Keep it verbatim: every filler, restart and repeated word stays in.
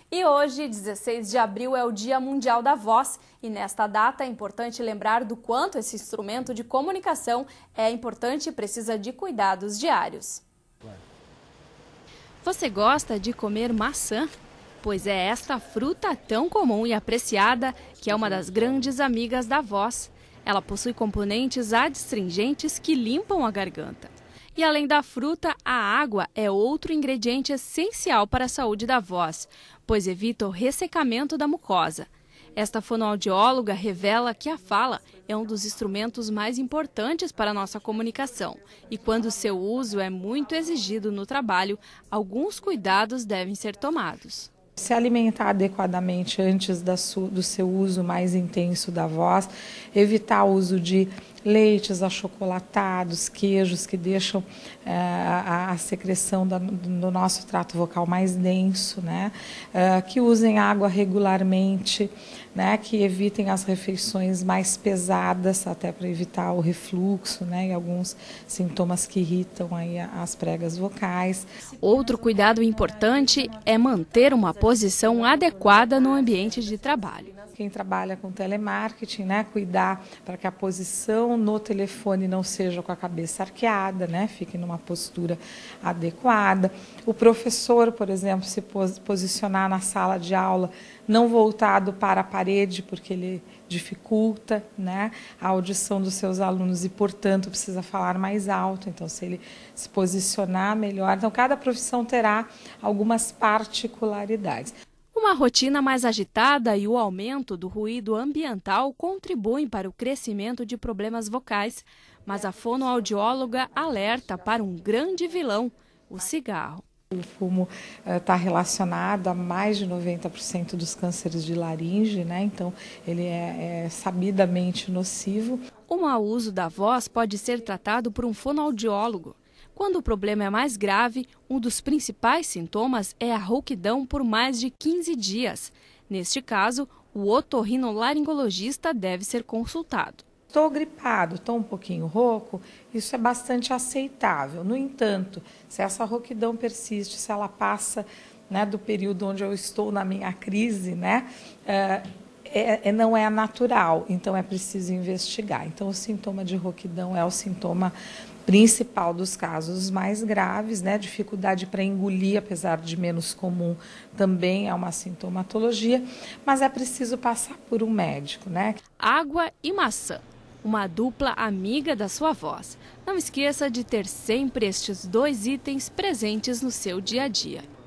E hoje, dezesseis de abril, é o Dia Mundial da Voz. E nesta data é importante lembrar do quanto esse instrumento de comunicação é importante e precisa de cuidados diários. Você gosta de comer maçã? Pois é esta fruta tão comum e apreciada que é uma das grandes amigas da voz. Ela possui componentes adstringentes que limpam a garganta. E além da fruta, a água é outro ingrediente essencial para a saúde da voz, pois evita o ressecamento da mucosa. Esta fonoaudióloga revela que a fala é um dos instrumentos mais importantes para a nossa comunicação. E quando seu uso é muito exigido no trabalho, alguns cuidados devem ser tomados. Se alimentar adequadamente antes da su, do seu uso mais intenso da voz, evitar o uso de leites achocolatados, queijos que deixam é, a, a secreção da, do nosso trato vocal mais denso, né? É, que usem água regularmente, né? Que evitem as refeições mais pesadas, até para evitar o refluxo, né? E alguns sintomas que irritam aí as pregas vocais. Outro cuidado importante é manter uma posição adequada no ambiente de trabalho. Quem trabalha com telemarketing, né, cuidar para que a posição no telefone não seja com a cabeça arqueada, né, fique numa postura adequada. O professor, por exemplo, se posicionar na sala de aula não voltado para a parede, porque ele dificulta, né, a audição dos seus alunos e, portanto, precisa falar mais alto. Então, se ele se posicionar melhor. Então, cada profissão terá algumas particularidades. Uma rotina mais agitada e o aumento do ruído ambiental contribuem para o crescimento de problemas vocais, mas a fonoaudióloga alerta para um grande vilão, o cigarro. O fumo está uh, relacionado a mais de noventa por cento dos cânceres de laringe, né? Então ele é, é sabidamente nocivo. O mau uso da voz pode ser tratado por um fonoaudiólogo. Quando o problema é mais grave, um dos principais sintomas é a rouquidão por mais de quinze dias. Neste caso, o otorrinolaringologista deve ser consultado. Estou gripado, estou um pouquinho rouco, isso é bastante aceitável. No entanto, se essa rouquidão persiste, se ela passa, né, do período onde eu estou na minha crise, né, é, é, não é natural, então é preciso investigar. Então, o sintoma de rouquidão é o sintoma principal dos casos mais graves, né? Dificuldade para engolir, apesar de menos comum, também é uma sintomatologia, mas é preciso passar por um médico, né? Água e maçã, uma dupla amiga da sua voz. Não esqueça de ter sempre estes dois itens presentes no seu dia a dia.